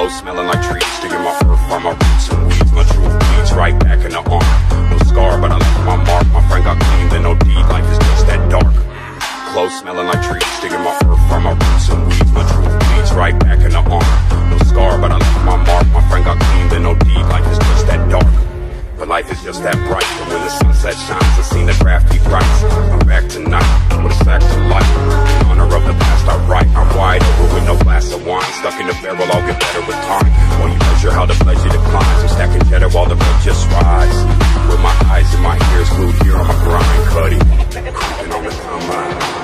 Clothes smelling like trees, digging my earth from my roots and weeds. My true bleeds right back in the arm. No scar, but I left my mark. My friend got clean, then no deed. Life is just that dark. Clothes smelling like trees, digging my earth from my roots and weeds. My true bleeds right back in the arm. No scar, but I left my mark. My friend got clean, then no deed. Life is just that dark. But life is just that bright. And when the sunset shines, I seen the crafty rights. I'm back tonight with a sack to life. In honor of the past I write. I'm wide over with no glass of wine. Stuck in the barrel, I'll get better with time. While you measure how the pleasure declines. I'm stacking cheddar while the rent just rise. With my eyes and my ears glued here on my grind. Cuddy, creeping on the combine.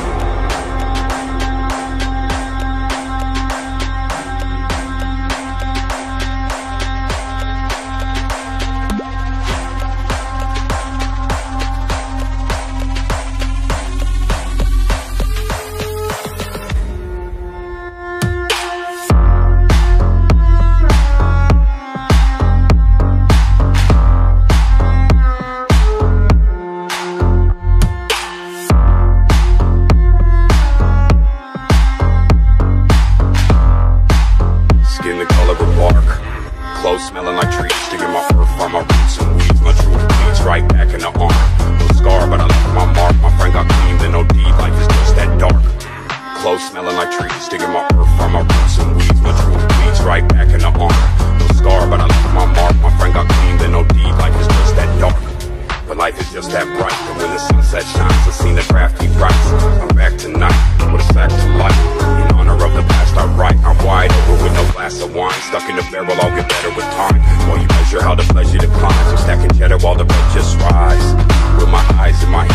Clothes smelling like trees, digging my earth from my roots and weeds. My truth bleeds right back in the arm. No scar, but I left my mark. My friend got clean, then no deed. Life is just that dark. Clothes smelling like trees, digging my earth from my roots and weeds. My truth bleeds right back in the arm. No scar, but I left my mark. My friend got clean, then no deed. Life is just that dark. But life is just that bright. And when the sunset shines, I seen the crafty rights. I'm back tonight with a sack to life. In honor of the past I write. I'm wide over with no glass of wine. Stuck in the barrel, I'll get better with time. While you measure how the pleasure declines. I'm stacking cheddar while the rent just rise. With my eyes and my